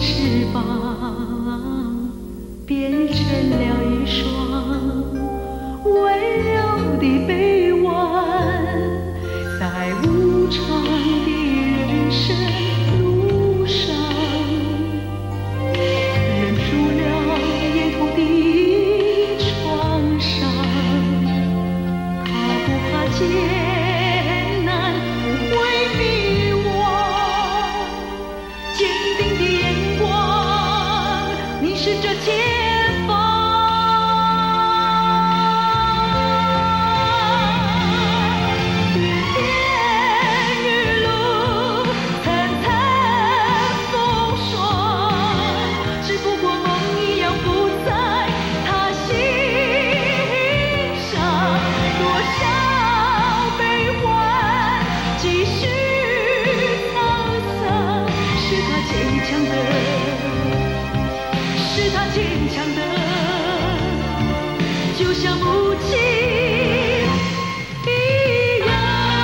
翅膀，变成了一双温柔的臂弯，在无常的人生路上，忍住了沿途的创伤，他不怕艰难，不会迷惘，坚定的眼光凝视着前方。是他坚强的，就像母亲一样。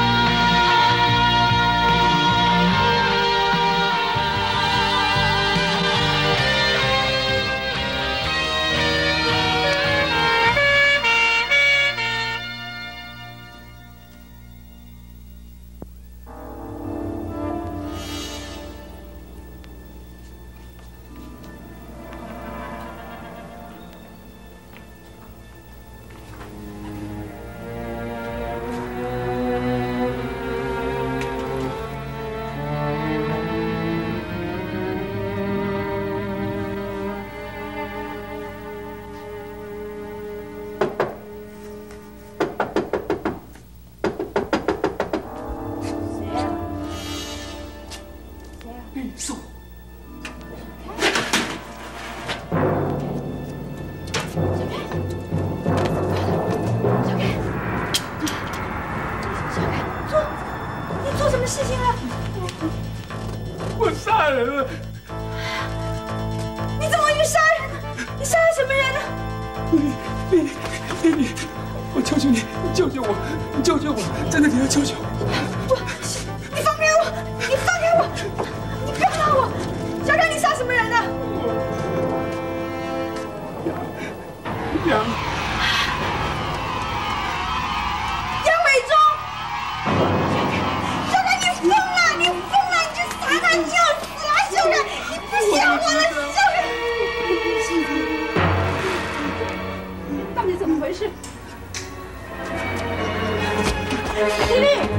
我杀人了！ 你怎么会杀人呢？你杀了什么人呢？ 你，我求求你，救救我！你救救我！真的，你要救救我！ 你放开我！你放开我！你不要拉我！小凯，你杀什么人呢？ 杨伟忠！小凯，你疯了！你疯了！你就杀他，你就要死了！小凯，你不想我了！小凯，到底怎么回事？丽丽。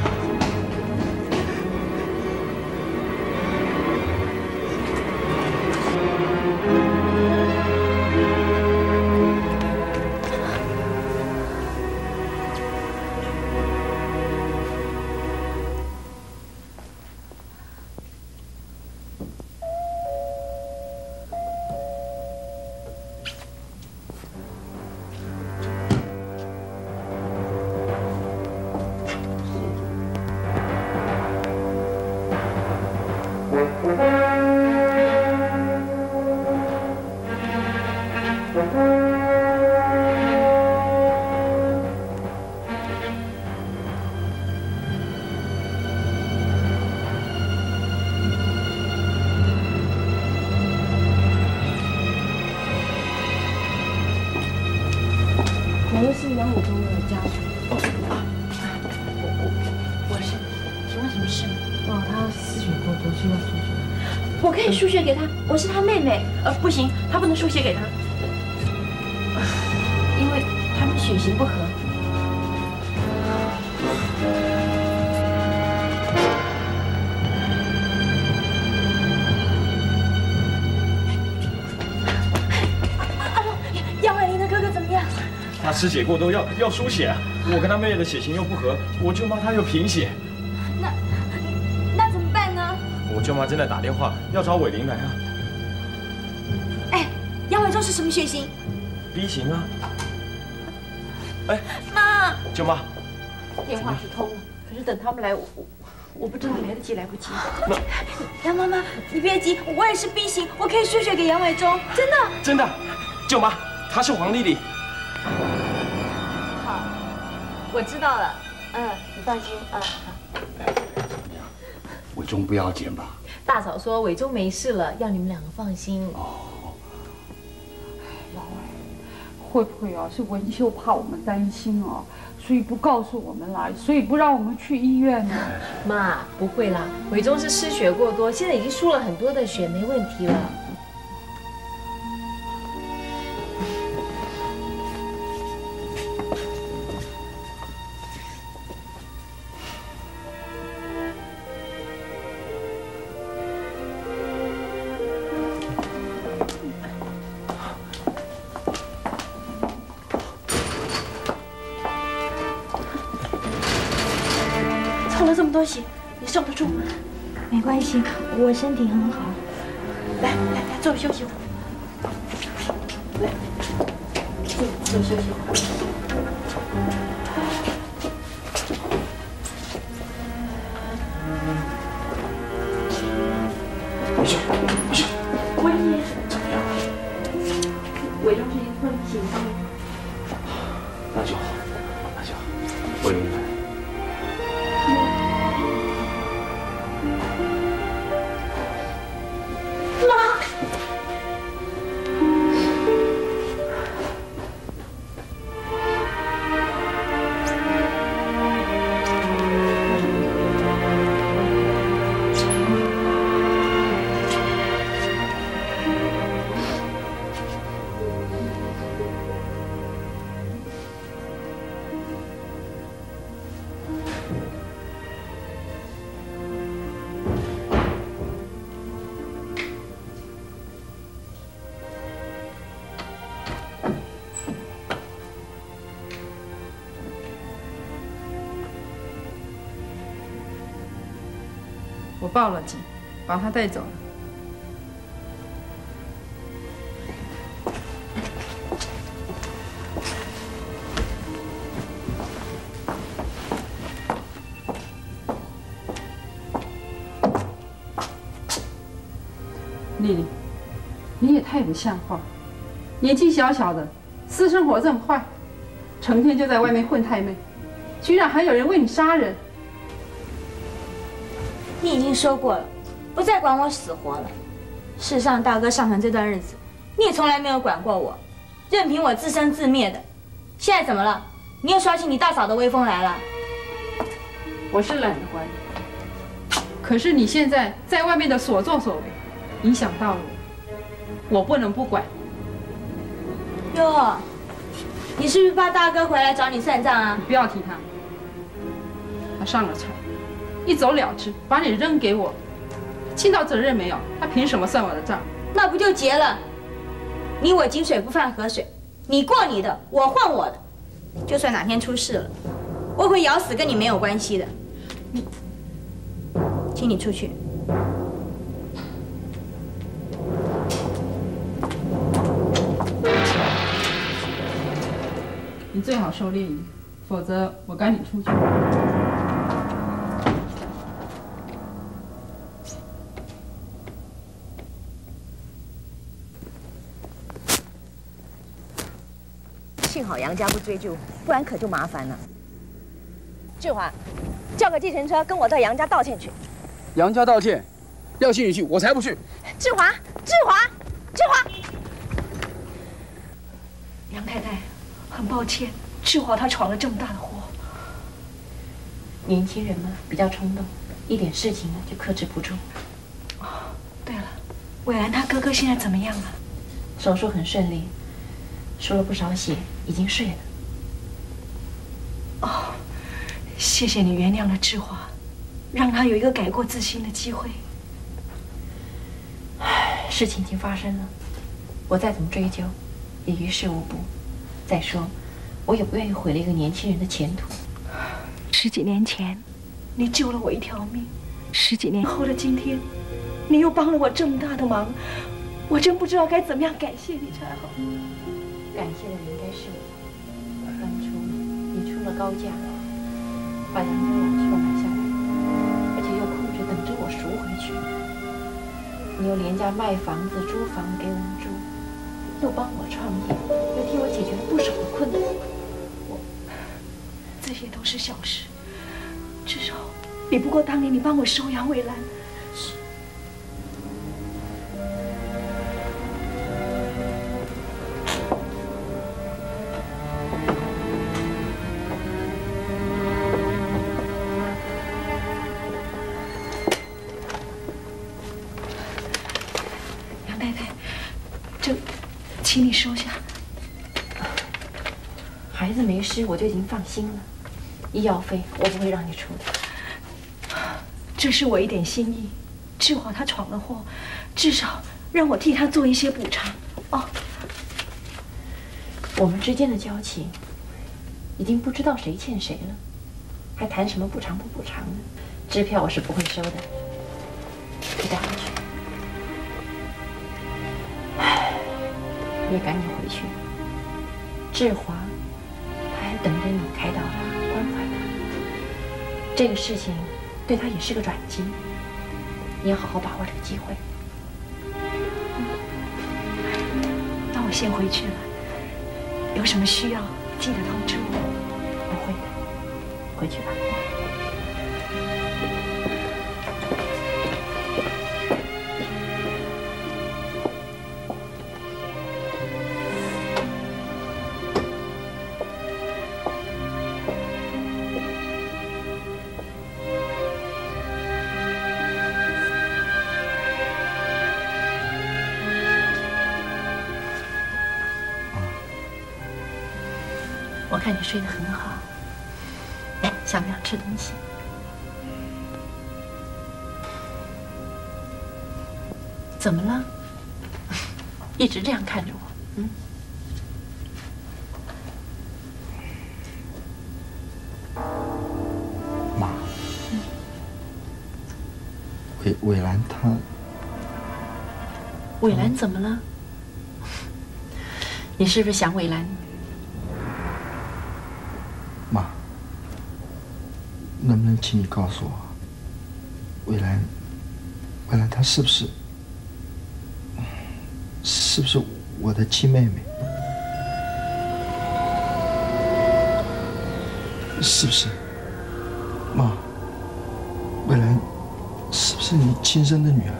我又是杨武忠的家属。 我是，请问什么事吗？ 哦，他失血过多，需要输血。 我可以输血给他，我是他妹妹。不行，他不能输血给他，因为他们血型不合。杨伟林的哥哥怎么样？ 他失血过多，要输血。我跟他妹妹的血型又不合，我舅妈她又贫血。 那怎么办呢？ 我舅妈正在打电话要找伟林来啊。 哎，杨伟忠是什么血型 ？B 型啊。哎， 妈， 舅妈， 电话是通了，可是等他们来，我不知道来得及来不及。杨妈妈，你别急，我也是 B 型，我可以输血给杨伟忠，真的。 真的，舅妈，她是黄丽丽。 好，我知道了。你放心。 伟忠不要紧吧？ 大嫂说伟忠没事了，要你们两个放心。 哦， 老二，会不会啊？是文秀怕我们担心啊，所以不告诉我们来，所以不让我们去医院呢？ 妈，不会啦，伟忠是失血过多，现在已经输了很多的血，没问题了。 这么多血，你受得住吗？没关系，我身体很好。来，坐着休息会儿。来，坐休息会儿。 文爷， 怎么样？ 伟忠是一份紧张。 那就好，我明白。 我报了警，把他带走了。丽丽，你也太不像话！年纪小小的，私生活这么坏，成天就在外面混太妹，居然还有人为你杀人！ 你已经说过了，不再管我死活了。事实上，大哥上船这段日子，你也从来没有管过我，任凭我自生自灭的。现在怎么了？你又耍起你大嫂的威风来了？ 我是懒得管你，可是你现在在外面的所作所为，影响到了我，我不能不管。 哟，你是不是怕大哥回来找你算账啊？ 你不要提他，他上了船。 一走了之，把你扔给我，尽到责任没有？他凭什么算我的账？ 那不就结了？你我井水不犯河水，你过你的，我混我的。就算哪天出事了，我会咬死跟你没有关系的。请你出去。 你最好收敛一点，否则我赶你出去。 幸好杨家不追究，不然可就麻烦了。志华，叫个计程车跟我到杨家道歉去。 杨家道歉，要信你去，我才不去。 志华， 杨太太，很抱歉，志华他闯了这么大的祸。 年轻人嘛，比较冲动，一点事情呢就克制不住。 哦，对了，伟兰他哥哥现在怎么样了？ 手术很顺利。 输了不少血，已经睡了。 哦，谢谢你原谅了志华，让他有一个改过自新的机会。 唉，事情已经发生了，我再怎么追究，也于事无补。再说，我也不愿意毁了一个年轻人的前途。 10几年前，你救了我一条命；10几年后的今天，你又帮了我这么大的忙，我真不知道该怎么样感谢你才好。 感谢的人应该是我。当初你出了高价，把杨家老厝买下来，而且又哭着等着我赎回去。你又廉价卖房子、租房给我们住，又帮我创业，又替我解决了不少的困难。 这些都是小事，至少比不过当年你帮我收养伟兰， 事。 杨太太，这，请你收下。孩子没事，我就已经放心了。医药费我不会让你出的。这是我一点心意。志华他闯了祸，至少让我替他做一些补偿。哦，我们之间的交情，已经不知道谁欠谁了，还谈什么补偿不补偿呢？支票我是不会收的，你带回去。唉，你也赶紧回去。志华，他还等着你开导他，关怀他。这个事情对他也是个转机，你要好好把握这个机会。那我先回去了，有什么需要记得通知我。我会的，回去吧。我看你睡得很好，想不想吃东西？怎么了？一直这样看着我， 妈，伟兰她， 伟兰怎么了？你是不是想伟兰？ 妈，能不能请你告诉我，伟兰她是不是我的亲妹妹？是不是？妈，伟兰是不是你亲生的女儿？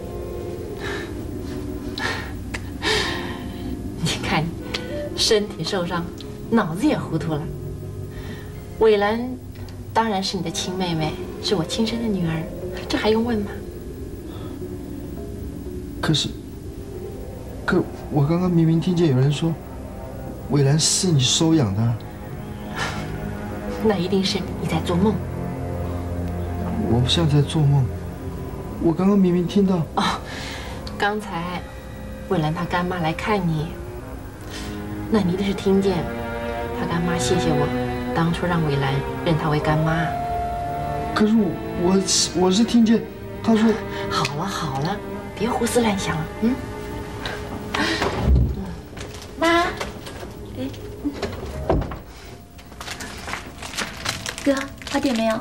你看，身体受伤，脑子也糊涂了。伟兰当然是你的亲妹妹，是我亲生的女儿，这还用问吗？ 可我刚刚明明听见有人说，伟兰是你收养的。 那一定是你在做梦。 我不像在做梦，我刚刚明明听到。 哦，刚才伟兰她干妈来看你，那你一定是听见她干妈谢谢我当初让伟兰认她为干妈。 可是我是听见她说。 好了好了，别胡思乱想了， 妈，哥，好点没有？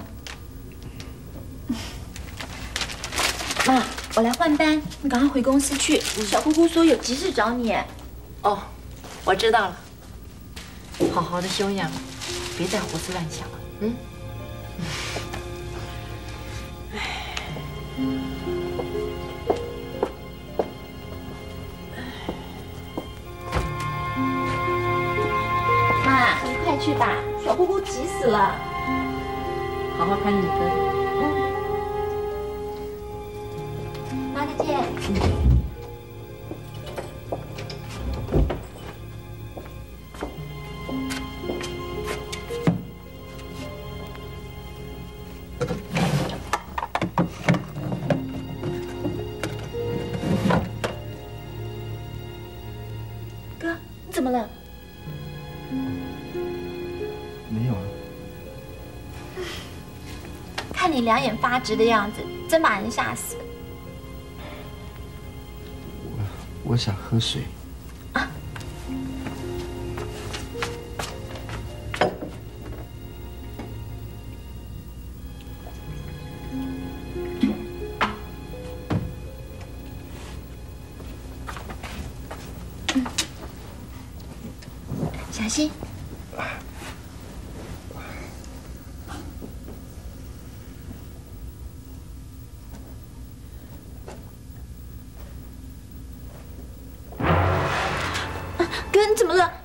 妈，我来换班，你赶快回公司去。小姑姑说有急事找你。 哦，我知道了。好好的休养，别再胡思乱想了。 妈，你快去吧，小姑姑急死了。 好好看你哥哥。 妈再见。哥，你怎么了？ 没有啊。 看你两眼发直的样子，真把人吓死。 我想喝水。 啊。小心。 哥，你怎么了？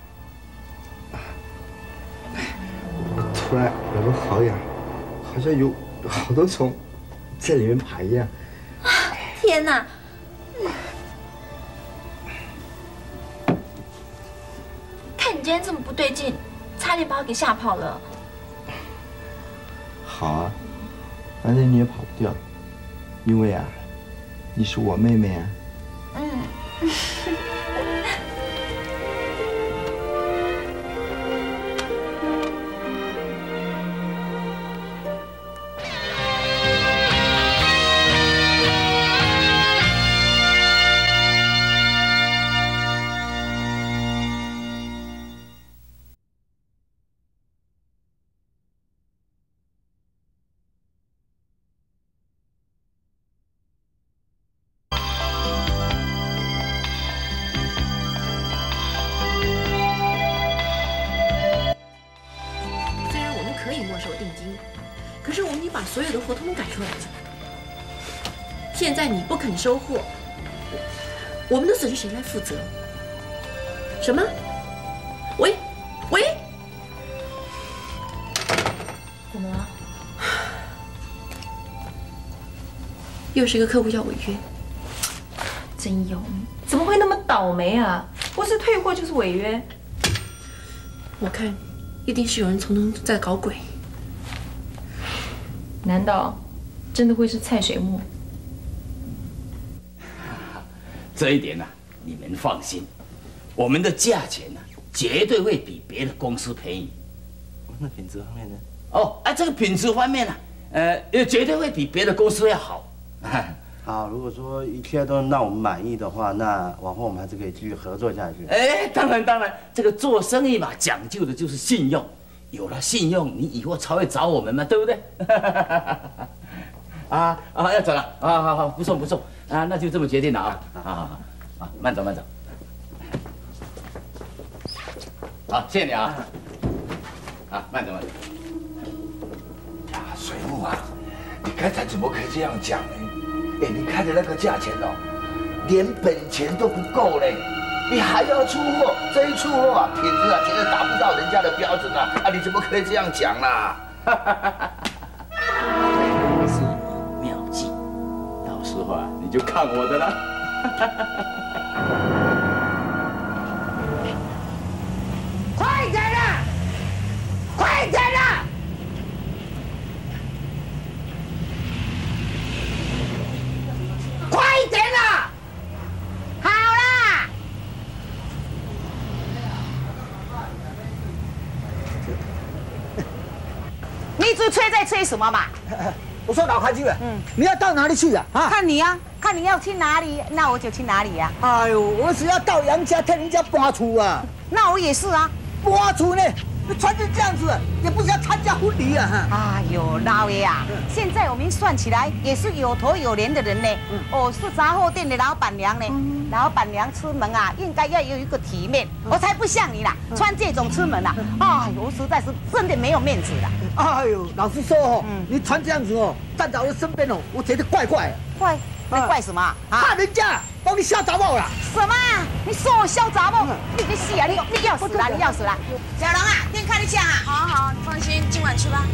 我突然耳朵好痒，好像有好多虫在里面爬一样。 天哪！看你今天这么不对劲，差点把我给吓跑了。 好啊，反正你也跑不掉，因为啊，你是我妹妹啊。 所有的货通通赶出来了。现在你不肯收货，我们的损失谁来负责？什么？喂，喂， 怎么了？ 又是一个客户要违约， 真有命！怎么会那么倒霉啊？不是退货就是违约。 我看一定是有人从中在搞鬼。 难道真的会是蔡水木？ 这一点呢，你们放心，我们的价钱呢，绝对会比别的公司便宜。 那品质方面呢？ 哦，这个品质方面呢，绝对会比别的公司要好。 好，如果说一切都让我们满意的话，那往后我们还是可以继续合作下去。 当然，这个做生意嘛，讲究的就是信用。有了信用，你以后才会找我们嘛，对不对？要走了好，不送啊，那就这么决定了啊！好，慢走。好，谢谢你啊！慢走。呀， 水木啊，你刚才怎么可以这样讲呢？你看的那个价钱哦，连本钱都不够嘞。你还要出货，这一出货啊，品质啊，绝对达不到人家的标准啊！你怎么可以这样讲啦？ 是妙计，到时候啊，你就看我的了。 快点啊！快点啊！快点啊！好啦！ 你一直催在催什么嘛？ 我说老韩剧，你要到哪里去啊？ 看你啊，看你要去哪里，那我就去哪里呀。 哎呦，我只要到杨家替人家搬出啊。 那我也是啊， 搬出呢，你穿成这样子，也不是要参加婚礼啊？ 哎呦，老爷啊，现在我们算起来也是有头有脸的人呢。我是杂货店的老板娘呢，老板娘出门啊，应该要有一个体面，我才不像你啦，穿这种出门啦，哎呦，实在是真的没有面子了。 哎呦，老实说哦，你穿这样子哦，站在我的身边哦，我觉得怪怪的。 怪？你怪什么啊？ 怕人家帮你消杂毛啦？ 什么？你说我消杂毛？你个死啊！你要死啦！你要死啦！小龙啊，店开得响啊！好，你放心，今晚去吧。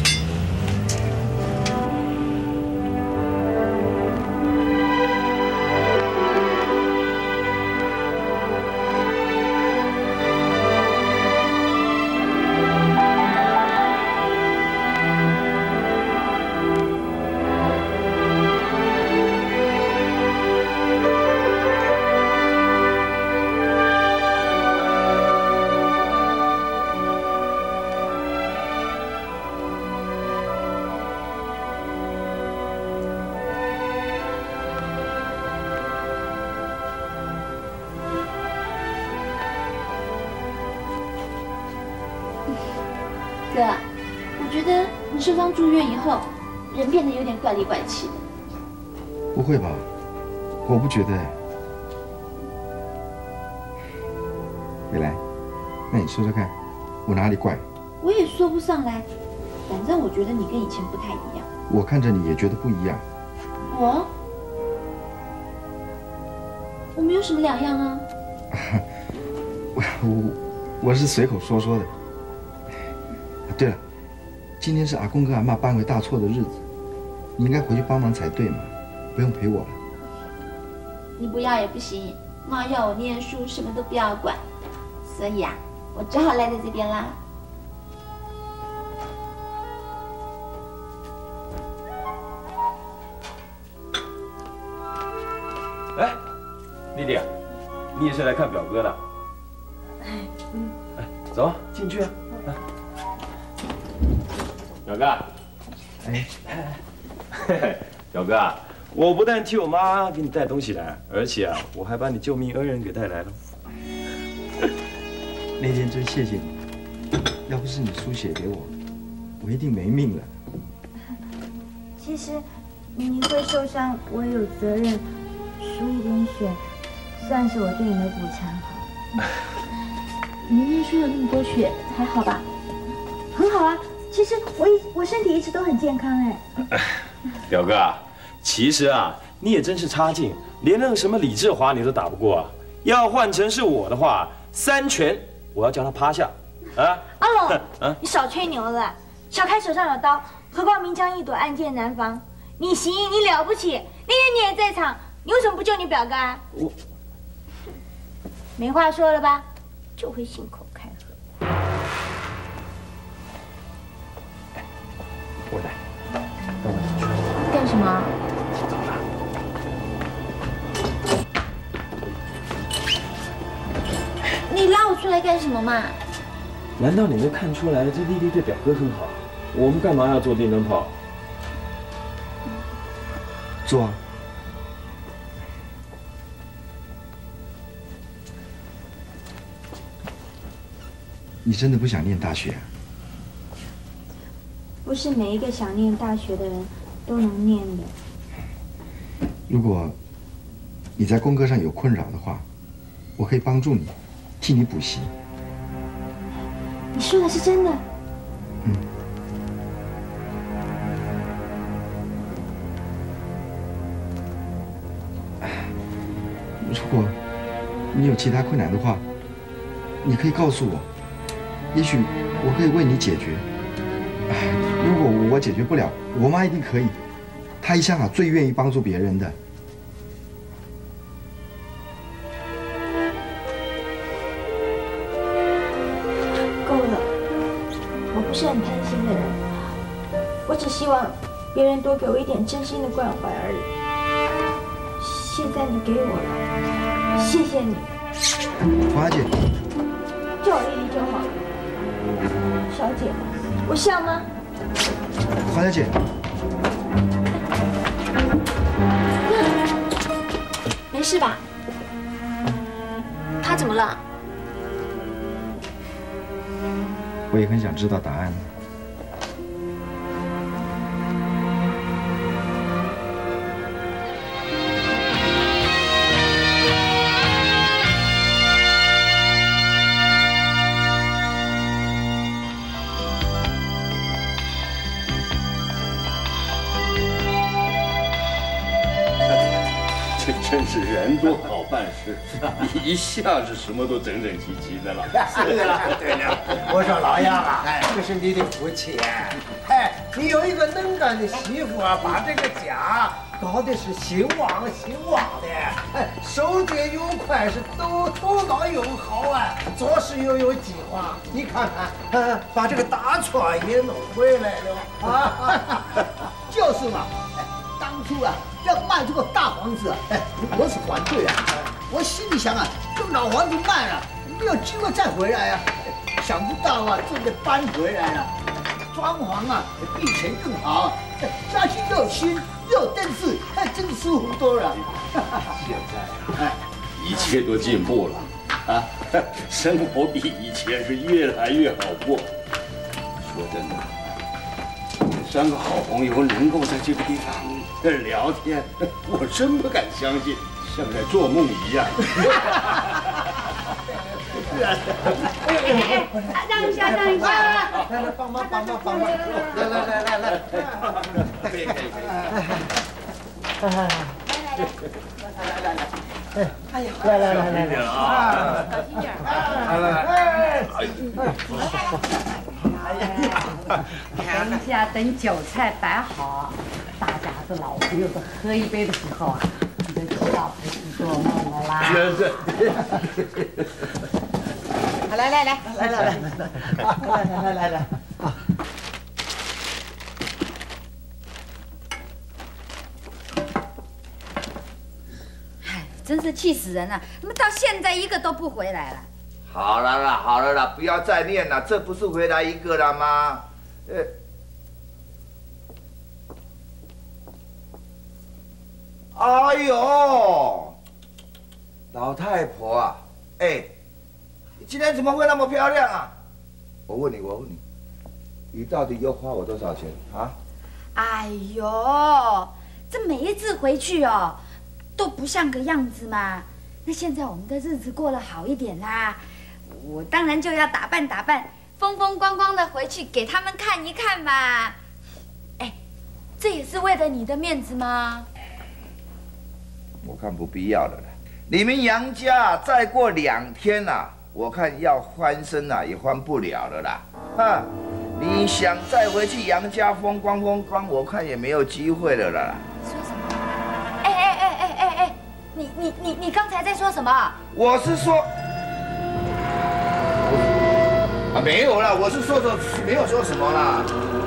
哥，我觉得你受伤住院以后，人变得有点怪里怪气的。 不会吧？我不觉得。美兰，那你说说看，我哪里怪？ 我也说不上来，反正我觉得你跟以前不太一样。 我看着你也觉得不一样。 我们有什么两样啊？ 我是随口说说的。对了，今天是阿公跟阿嬷搬回大厝的日子，你应该回去帮忙才对嘛，不用陪我了。 你不要也不行，妈要我念书，什么都不要管，所以啊，我只好赖在这边啦。 哎，丽丽，你也是来看表哥的？哎，走进去啊。表哥，哎，嘿嘿，表哥啊，我不但替我妈给你带东西来，而且啊，我还把你救命恩人给带来了。 那天真谢谢你，要不是你输血给我，我一定没命了。 其实你会受伤，我也有责任。输一点血，算是我对你的补偿好。你明天输了那么多血，还好吧？很好啊。其实我身体一直都很健康哎。 表哥啊，其实啊，你也真是差劲，连那个什么李志华你都打不过啊。要换成是我的话，3拳我要叫他趴下。啊， 阿龙，你少吹牛了。小开手上有刀，何况明枪易躲，暗箭难防。你行，你了不起。那天你也在场。你为什么不救你表哥啊？我没话说了吧？就会信口开河。 我来，跟我进去。 干什么？你拉我出来干什么嘛？ 难道你没看出来这丽丽对表哥很好？我们干嘛要做电灯泡？ 做啊。你真的不想念大学啊？ 不是每一个想念大学的人都能念的。 如果你在功课上有困扰的话，我可以帮助你，替你补习。 你说的是真的？ 嗯。如果你有其他困难的话，你可以告诉我。也许我可以为你解决。如果我解决不了，我妈一定可以。她一向最愿意帮助别人的。 够了，我不是很贪心的人，我只希望别人多给我一点真心的关怀而已。现在你给我了，谢谢你。 黄小姐， 叫我丽丽就好。小姐，我像吗？ 黄小姐， 没事吧？他怎么了？ 我也很想知道答案。 真是人多好办事，你一向是什么都整整齐齐的了。 对了对了，我说老杨啊，这是你的福气，你有一个能干的媳妇啊，把这个家搞得是兴旺的，手节又快，是头脑又好啊，做事又有计划。你看看，把这个大船也弄回来了啊！ 就是嘛，当初啊。要卖这个大房子，我是反对啊！我心里想啊，这老房子卖了，没有机会再回来啊！想不到啊，真的搬回来了，装潢啊比以前更好，家具又新又有电视，真舒服多了。 现在啊，一切都进步了啊，生活比以前是越来越好过。说真的，3个好朋友能够在这个地方聊天，我真不敢相信，像在做梦一样。 让一下，让一下， 来，帮忙，来，可以。来。 哎呀，来， 小心点啊！ 小心点。 等一下，等酒菜摆好，大家是老朋友都喝一杯的时候啊，你就知道不是做梦了啦。 是。 来。 真是气死人了！怎么到现在一个都不回来了？ 好了啦，不要再念了，这不是回来一个了吗？哎呦，老太婆啊，你今天怎么会那么漂亮啊？我问你，你到底又花我多少钱啊？ 哎呦，这每一次回去哦，都不像个样子嘛。那现在我们的日子过得好一点啦，我当然就要打扮，风风光光的回去给他们看一看嘛。这也是为了你的面子吗？ 我看不必要了啦。你们杨家再过2天啊，我看要翻身啊也翻不了了啦。你想再回去杨家风光，我看也没有机会了啦。 说什么？你刚才在说什么？ 我是说，没有啦，我是说没有说什么啦。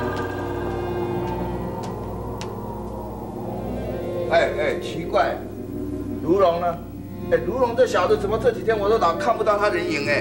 奇怪，卢龙呢？卢龙这小子怎么这几天我都老看不到他人影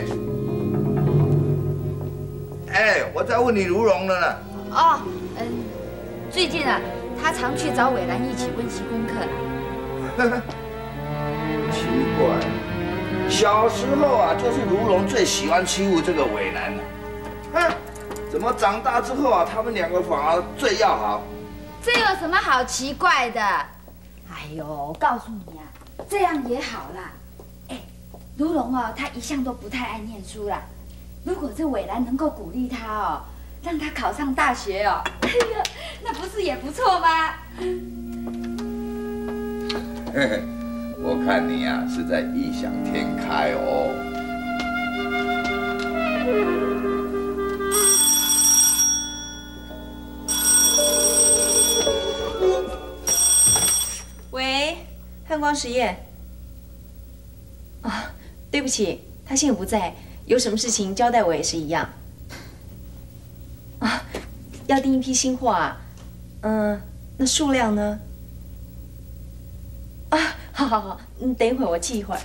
我在问你卢龙了呢。 最近啊，他常去找伟兰一起温习功课。 奇怪，小时候啊，就是卢龙最喜欢欺负这个伟兰了。怎么长大之后啊，他们2个反而最要好？ 这有什么好奇怪的？哎呦，我告诉你啊，这样也好啦。卢龙哦，他一向都不太爱念书啦。如果这伟兰能够鼓励他哦，让他考上大学哦，那不是也不错吗？ 我看你啊是在异想天开哦。 喂，汉光实业。对不起，他现在不在，有什么事情交代我也是一样。要订一批新货啊？那数量呢？好，等一会儿我记一会儿。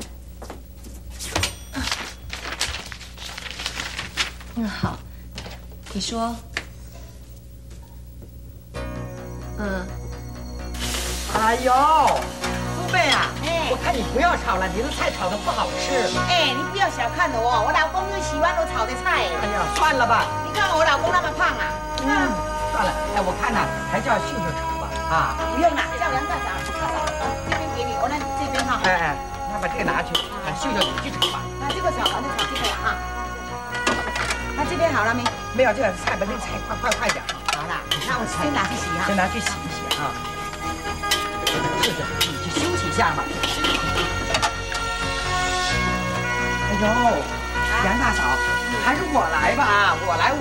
好，你说。 哎呦，苏贝啊，我看你不要炒了，你的菜炒的不好吃。 你不要小看我，我老公就喜欢我炒的菜。 哎呀，算了吧， 你看我老公那么胖啊。 算了，我看呐，还叫秀秀炒吧。 不用了，叫杨大嫂，这边给你，我那这边哈。 那把这个拿去，秀秀你去炒吧。 那这个炒，反正炒这个了哈。那这边好了没？ 没有，这个菜把这个菜快点。 好了，那我先拿去洗哈。 先拿去洗一洗啊。秀秀，你去休息一下嘛。哎呦，杨大嫂，还是我来吧，我来。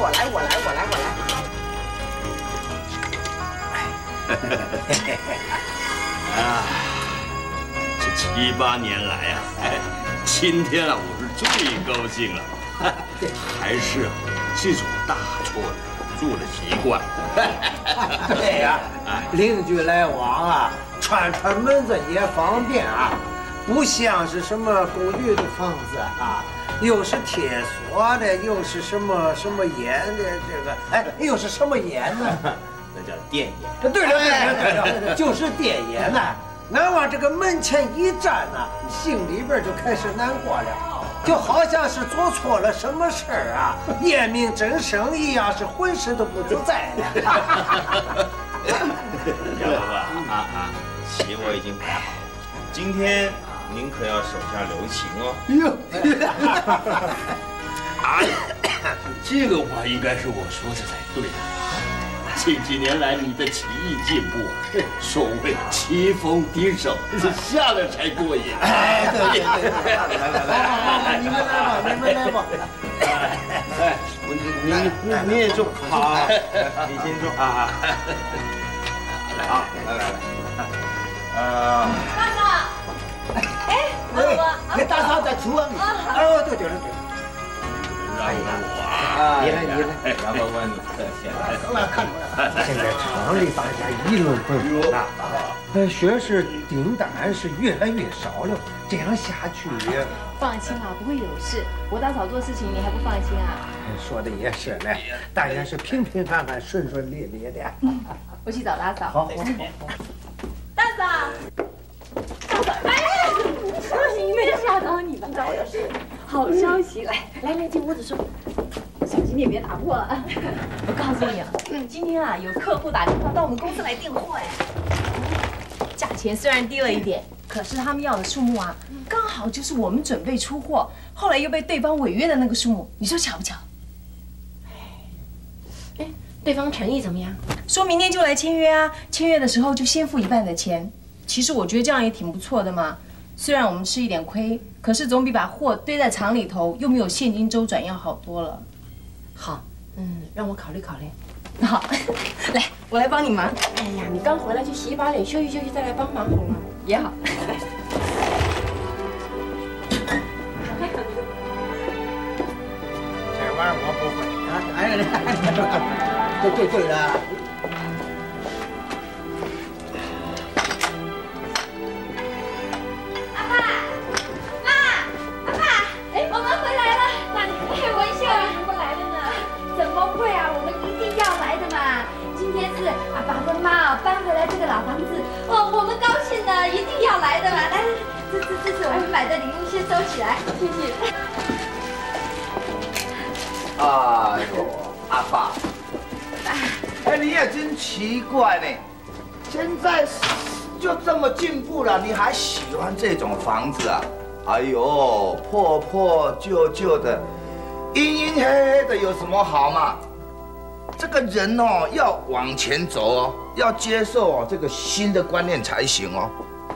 这7、8年来啊，今天啊，我是最高兴了。还是这种大错特错的习惯。 对呀，邻居来往啊，串门子也方便啊，不像是什么公寓的房子啊，又是铁锁的，又是什么严的这个，又是什么严呢？ 那叫电严。 对了，就是电严呐。俺往这个门前一站呐，心里边就开始难过了，就好像是做错了什么事儿啊，验明正生一样，是浑身都不自在的。 杨伯伯棋我已经摆好了，今天您可要手下留情哦。 这个话应该是我说的才对啊。 近几年来你的棋艺进步，所谓棋逢敌手，下了才过瘾。 哎，对，来，你们来吧，你们来吧。 哎，你也坐，好，你先坐啊。好，来。 大嫂， 哎，大嫂在厨房里。哦，对。 让我， 你来， 杨官官， 我看出来了，现在厂里大家议论纷纷学士订单是越来越少了，这样下去， 放心啦，不会有事。我大嫂做事情，你还不放心啊？ 说的也是嘞，大家是平平安安、顺顺利利的。 我去找大嫂。 好。 大嫂，哎，没吓到你吧？找我有事。好消息，来，进屋子说。小心点，别打破了。我告诉你啊，今天啊有客户打电话到我们公司来订货，价钱虽然低了一点，可是他们要的数目啊，刚好就是我们准备出货，后来又被对方违约的那个数目，你说巧不巧？哎，对方诚意怎么样？说明天就来签约啊，签约的时候就先付一半的钱。其实我觉得这样也挺不错的嘛。虽然我们吃一点亏，可是总比把货堆在厂里头又没有现金周转要好多了。好，让我考虑考虑。好，来，我来帮你忙。哎呀，你刚回来就洗一把脸，休息休息再来帮忙好吗？也好。 这玩意儿我不会啊！哎，对了。 搬回来这个老房子，我们高兴的一定要来的嘛！来，这是我们买的礼物，先收起来，谢谢。 哎呦，阿爸，哎，你也真奇怪呢，现在就这么进步了，你还喜欢这种房子啊？哎呦，破破旧旧的，阴阴黑黑的，有什么好嘛？这个人哦，要往前走哦，要接受哦这个新的观念才行哦。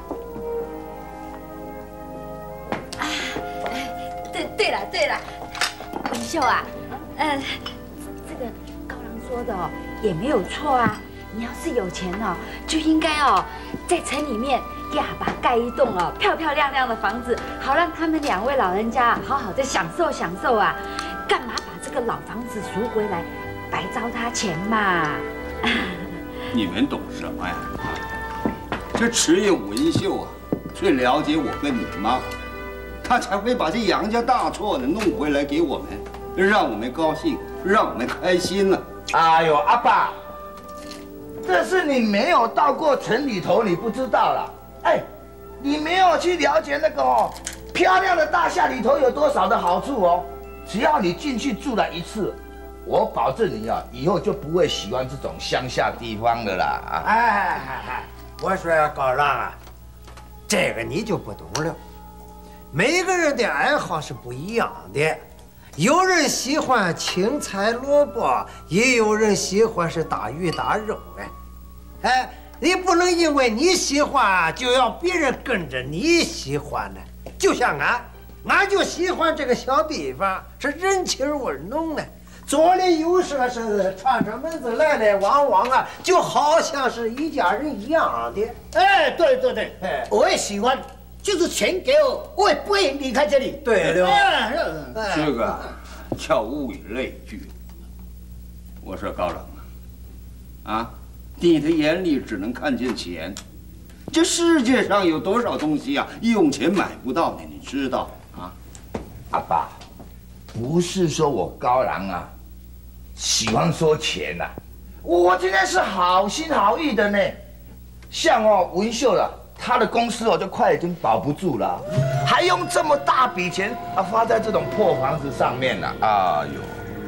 对了，文秀啊，这个高郎说的哦也没有错啊。你要是有钱哦，就应该哦在城里面把盖一栋哦漂漂亮亮的房子，好让他们两位老人家好好的享受啊。干嘛把这个老房子赎回来？白糟他钱嘛！ 你们懂什么呀？这迟爷文秀啊，最了解我跟你妈，他才会把这杨家大错呢弄回来给我们，让我们高兴，让我们开心呢。 哎呦，阿爸，这是你没有到过城里头，你不知道了。哎，你没有去了解那个哦，漂亮的大厦里头有多少的好处哦。只要你进去住了一次。我保证你啊，以后就不会喜欢这种乡下地方的啦啊！ 哎，我说高郎啊，这个你就不懂了。每个人的爱好是不一样的，有人喜欢青菜萝卜，也有人喜欢是大鱼大肉哎，你不能因为你喜欢就要别人跟着你喜欢呢。就像俺就喜欢这个小地方，是人情味浓的。左邻右舍是串着门子来往啊，就好像是一家人一样的。 哎，对，我也喜欢，就是钱给我也不会离开这里。 对了， 这个叫物以类聚。我说高冷啊，你的眼里只能看见钱，这世界上有多少东西啊，用钱买不到的，你知道啊？ 阿爸，不是说我高郎啊。喜欢说钱呐，我今天是好心好意的呢。像文秀了，他的公司就快已经保不住了，还用这么大笔钱花在这种破房子上面了。哎呦，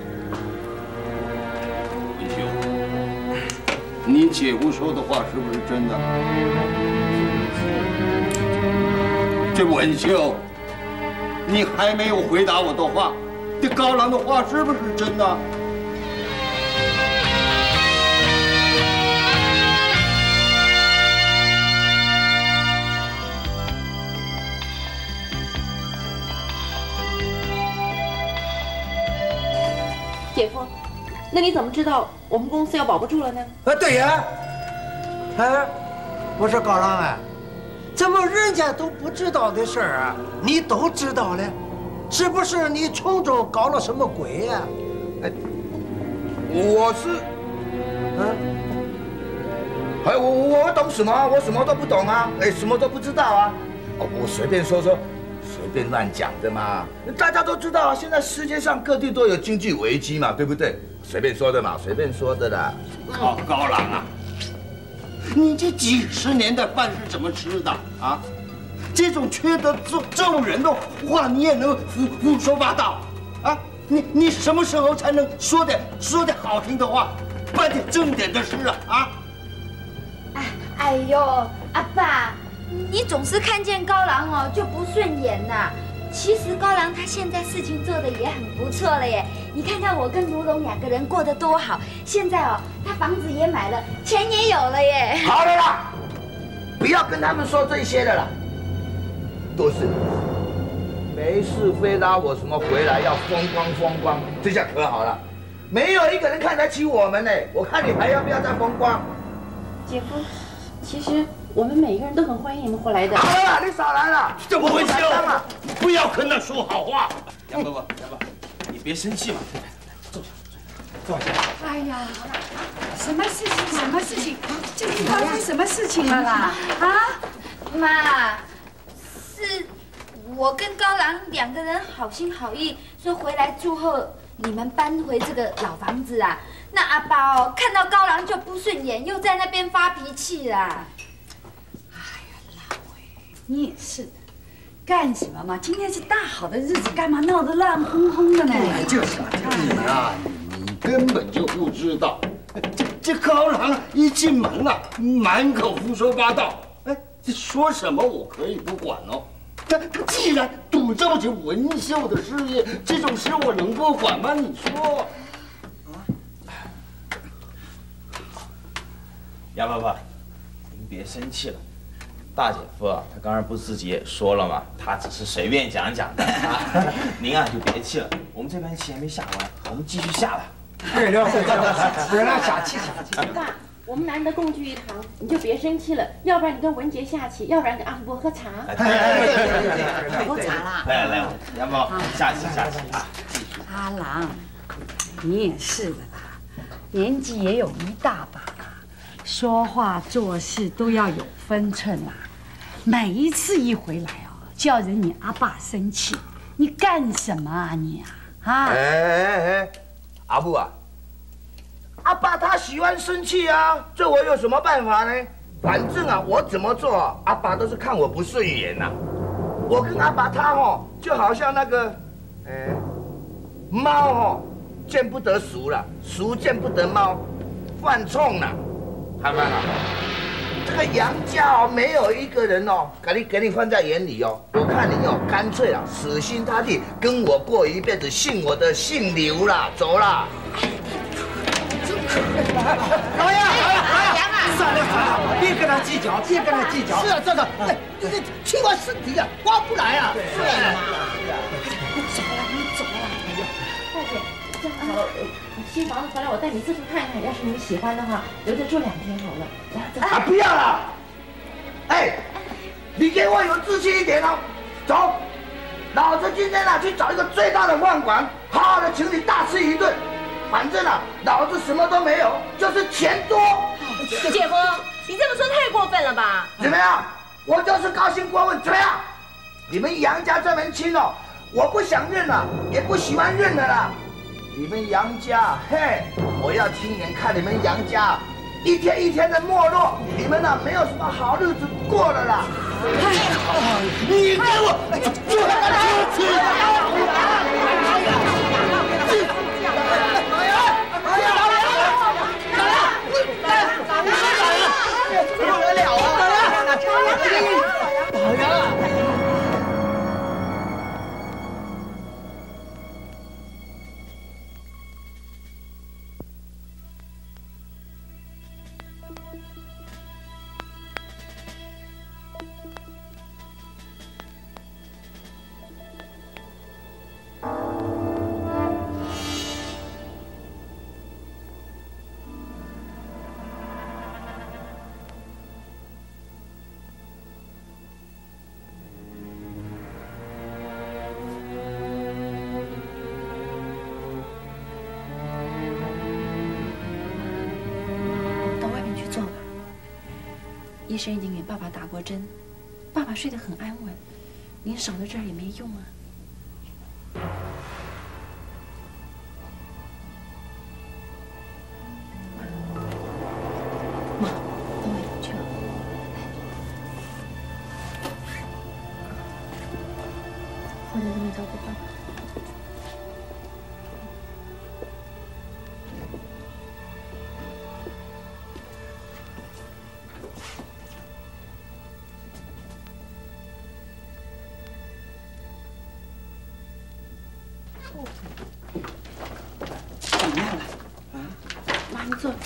文秀，你姐夫说的话是不是真的？这文秀，你还没有回答我的话，这高郎的话是不是真的？ 姐夫，那你怎么知道我们公司要保不住了呢？ 对呀。哎，我说高郎啊，怎么人家都不知道的事儿啊，你都知道了？是不是你从中搞了什么鬼呀？ 哎，我是，哎，我懂什么？我什么都不懂啊！哎，什么都不知道啊！哦，我随便说说，随便乱讲的嘛。大家都知道啊，现在世界上各地都有经济危机嘛，对不对？随便说的嘛，随便说的啦。 高郎啊，你这几10年的饭是怎么吃的啊？这种缺德咒人的话你也能胡说八道啊？你什么时候才能说点好听的话，办点正点的事啊？ 哎呦，阿爸，你总是看见高郎哦就不顺眼呐。其实高郎他现在事情做得也很不错了耶。你看看我跟卢龙2个人过得多好，现在哦他房子也买了，钱也有了耶。 好了啦，不要跟他们说这些了啦。都是没事非拉我什么回来要风光，这下可好了，没有一个人看得起我们呢。我看你还要不要再风光？ 姐夫，其实我们每个人都很欢迎你们回来的。 好了，你少来了， 怎么回事啊？不要跟他说好话。 杨伯伯，你别生气嘛，坐下。 哎呀，什么事情？什么事情？这是发生什么事情了啦？啊， 妈，是我跟高郎2个人好心好意说回来住后你们搬回这个老房子啊。那阿爸哦看到高郎就不顺眼，又在那边发脾气啦。 哎呀，老魏，你也是的，干什么嘛？今天是大好的日子，干嘛闹得乱哄哄的呢？ 就是啊，你啊，你根本就不知道，这高郎一进门啊，满口胡说八道。哎，这说什么我可以不管哦。但既然赌咒着文秀的事业，这种事我能不管吗？你说？ 杨伯伯，您别生气了。大姐夫啊，他刚才不是自己也说了吗？他只是随便讲讲的啊。您啊就别气了，我们这盘棋还没下完，我们继续下吧。 对了，不然他下棋。 爸，我们难得共聚一堂，你就别生气了。要不然你跟文杰下棋，要不然跟阿福伯喝茶。 对，喝茶啦。 来，杨伯，下棋啊！ 阿郎，你也是的啦，年纪也有一大把了，说话做事都要有分寸啦。每一次一回来哦，就要惹你阿爸生气，你干什么啊你啊？ 哎，阿布啊，阿爸他喜欢生气啊，这我有什么办法呢？反正啊，我怎么做，阿爸都是看我不顺眼呐。我跟阿爸他哦，就好像那个，猫哦，见不得鼠了，鼠见不得猫，犯冲了，看到了？这个杨家哦，没有一个人哦，给你放在眼里哦。我看你哦，干脆啊，死心塌地跟我过一辈子，信我的，姓刘啦，走啦。 老杨啊，算了，别跟他计较，别跟他计较。 是啊，这个，你气完身体啊，划不来啊。 对了嘛。走了，你走了。大姐，这样好了，新房子回来我带你四处看看，要是你喜欢的话，留着住2天好了。来，走。 啊，不要了！哎，你给我有志气一点哦。走，老子今天啊去找一个最大的饭馆，好好的请你大吃一顿。反正啊，老子什么都没有，就是钱多。 姐夫，你这么说太过分了吧？ 怎么样？我就是高兴过问，怎么样？你们杨家这门亲哦，我不想认了，也不喜欢认了啦。你们杨家，嘿，我要亲眼看你们杨家一天一天的没落，你们呢没有什么好日子过了啦。 你给我坐下去！ 不得了啊！老杨啊！ 医生已经给爸爸打过针，爸爸睡得很安稳，您守在这儿也没用啊。妈，等我回去了。放在这里照顾爸爸。 怎么样了？啊， 妈，你坐。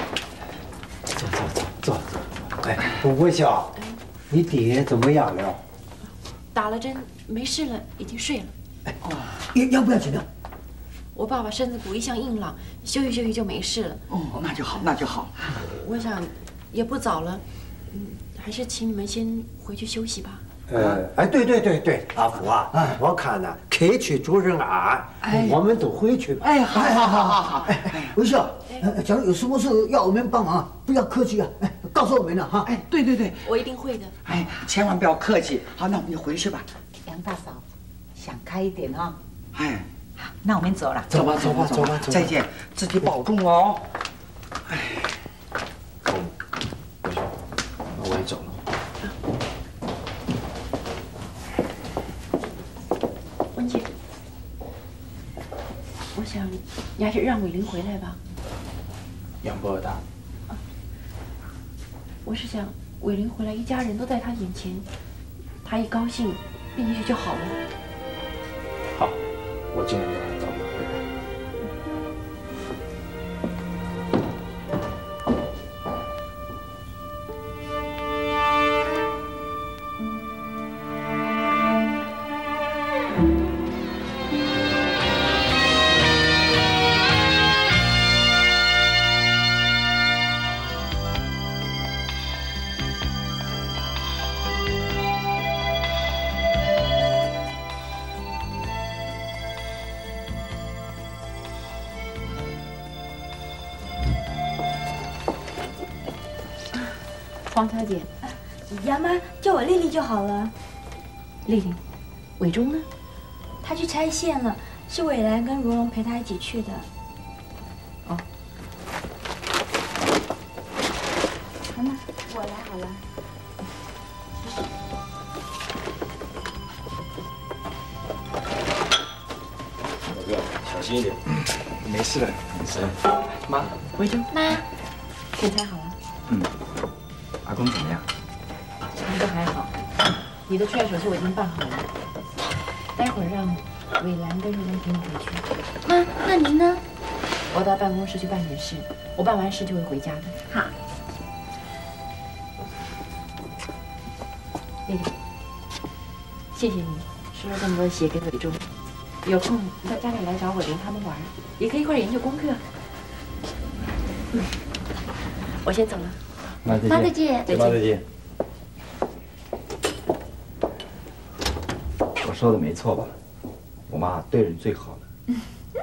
坐。哎，文晓，你爹怎么样了？ 打了针，没事了，已经睡了。 要不要紧的？ 我爸爸身子骨一向硬朗，休息休息就没事了。 哦，那就好，那就好。 我想也不早了，还是请你们先回去休息吧。 哎，对，阿福啊，我看呢，开区主任案，我们都回去吧。 哎，好。哎，文晓，假如有什么事要我们帮忙，不要客气啊，哎，告诉我们了哈。 哎，对， 我一定会的。 哎，千万不要客气。好，那我们就回去吧。 杨大嫂，想开一点哈。 哎， 好，那我们走了。 走吧，再见，自己保重哦。哎， 那我也走了。 文姐，我想你还是让伟林回来吧。 杨波尔大， 我是想伟林回来，一家人都在他眼前，他一高兴，病也许就好了。 好，我尽量把他照顾回来。 黄小姐， 杨妈叫我丽丽就好了。 丽丽，伟忠呢？ 他去拆线了，是伟兰跟如龙陪他一起去的。 哦。 妈妈，我来好了。 老哥，小心一点。 没事的。 妈， 伟忠， 妈， 线拆好了。 阿公怎么样？ 什么都还好。你的出院手续我已经办好了，待会儿让伟兰跟如龙陪你回去。 妈，那您呢？ 我到办公室去办点事，我办完事就会回家的。 好。 丽丽，谢谢你说了这么多血给伟忠。有空你到家里来找伟林他们玩，也可以一块研究功课。我先走了。 妈再见，妈再见。我说的没错吧？我妈对人最好了。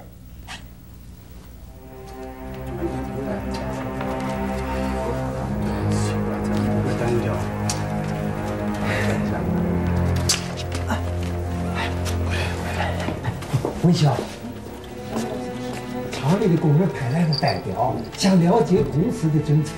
文晓，厂里的工人派来了代表，想了解公司的政策。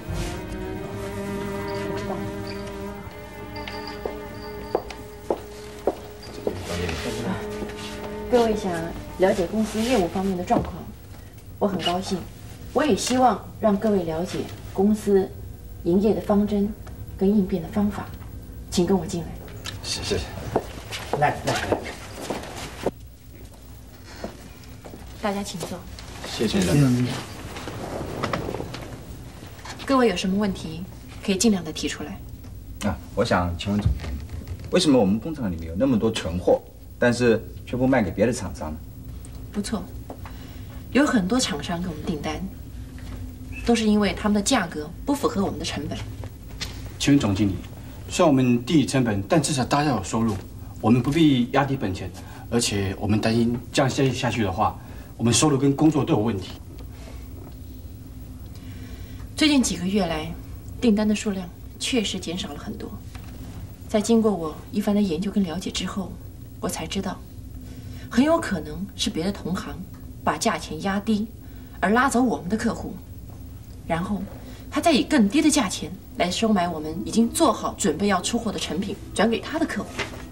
各位想了解公司业务方面的状况，我很高兴。我也希望让各位了解公司营业的方针跟应变的方法，请跟我进来。 是。 来， 大家请坐。 谢谢你。 各位有什么问题，可以尽量的提出来。 啊，我想请问总监，为什么我们工厂里面有那么多存货，但是却不卖给别的厂商呢？ 不错，有很多厂商给我们订单，都是因为他们的价格不符合我们的成本。 请问总经理，虽然我们低于成本，但至少大家有收入，我们不必压低本钱，而且我们担心这样下去的话，我们收入跟工作都有问题。 最近几个月来，订单的数量确实减少了很多。在经过我一番的研究跟了解之后，我才知道，很有可能是别的同行把价钱压低，而拉走我们的客户，然后他再以更低的价钱来收买我们已经做好准备要出货的成品，转给他的客户。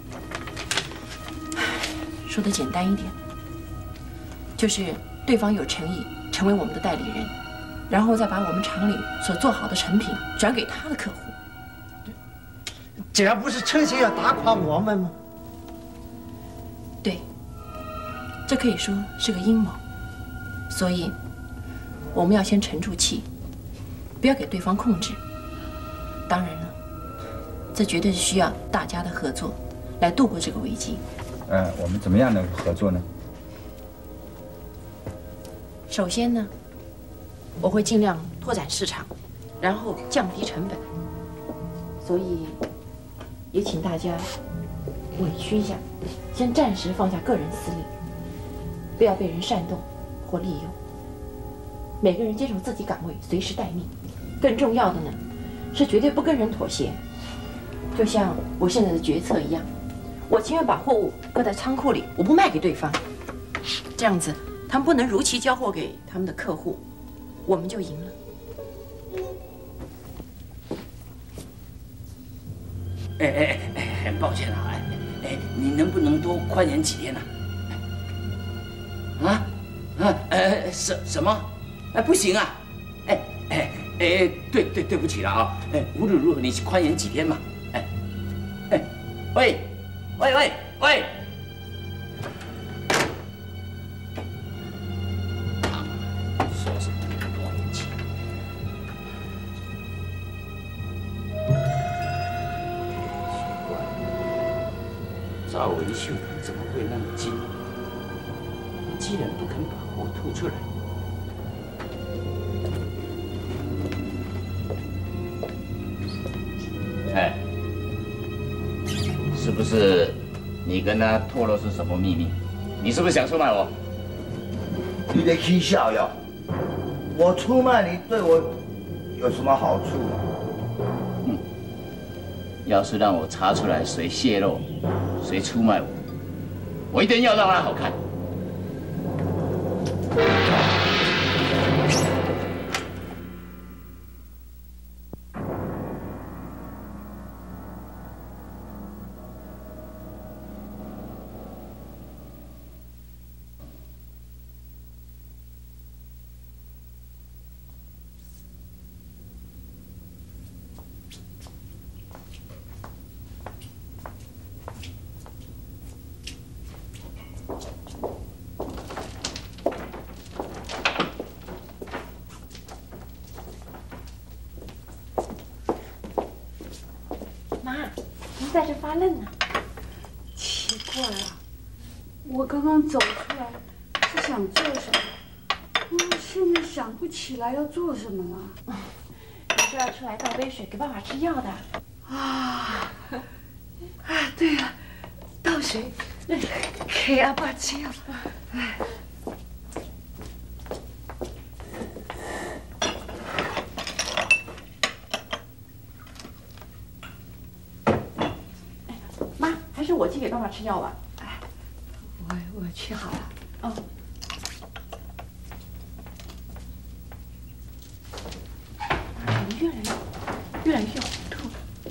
说的简单一点，就是对方有诚意成为我们的代理人，然后再把我们厂里所做好的成品转给他的客户。 这不是诚心要打垮我们吗？ 对，这可以说是个阴谋。所以，我们要先沉住气，不要给对方控制。当然了，这绝对是需要大家的合作来度过这个危机。 我们怎么样能合作呢？ 首先呢，我会尽量拓展市场，然后降低成本。所以，也请大家委屈一下，先暂时放下个人私利，不要被人煽动或利用。每个人坚守自己岗位，随时待命。更重要的呢，是绝对不跟人妥协。就像我现在的决策一样，我情愿把货物搁在仓库里，我不卖给对方。这样子，他们不能如期交货给他们的客户，我们就赢了。 很抱歉啊，你能不能多宽延几天呢？什么？不行啊！对不起了啊！无论如何，你宽延几天嘛？喂！说什么多年期？奇怪，赵文秀怎么会那么精？既然不肯把货吐出来，是不是你跟他透露是什么秘密？你是不是想出卖我？ 你在嬉笑哟！我出卖你对我有什么好处？ 要是让我查出来谁泄露、谁出卖我，我一定要让他好看。 在这发愣呢， 奇怪啊！我刚刚走出来是想做什么，现在想不起来要做什么了。 你说要出来倒杯水给爸爸吃药的。 对了，倒水给阿爸吃药。 还是我去给爸爸吃药吧。 我去好了。 哦。你越来越糊涂。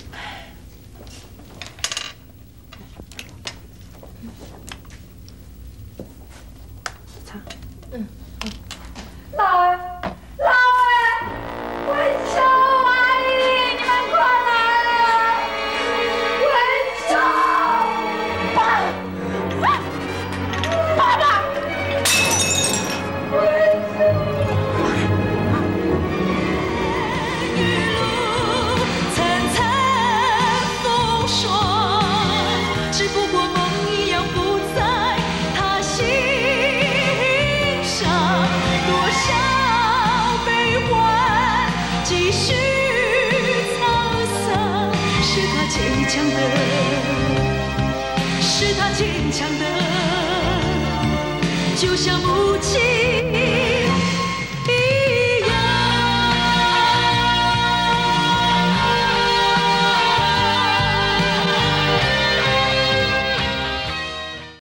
擦。 老二，文秋阿姨，你们快来了！文秋。爸爸，惨惨风霜，只不过梦一样不在他心上，多少悲欢继续沧桑，是他坚强的，是他坚强的。就像母亲。